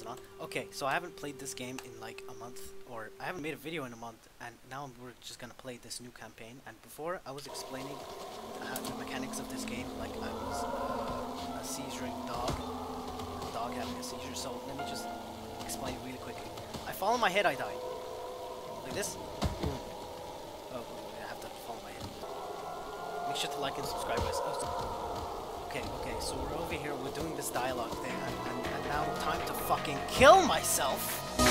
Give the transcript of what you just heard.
is it on? Okay, so I haven't played this game in like a month, or I haven't made a video in a month, and now we're just gonna play this new campaign. And before I was explaining the mechanics of this game, like I was a seizuring dog, a dog having a seizure. So let me just explain really quickly. I fall on my head, I die. Like this. Oh, I have to fall on my head. Make sure to like and subscribe, guys. Oh, okay, so we're over here, we're doing this dialogue thing, and now time to fucking kill myself!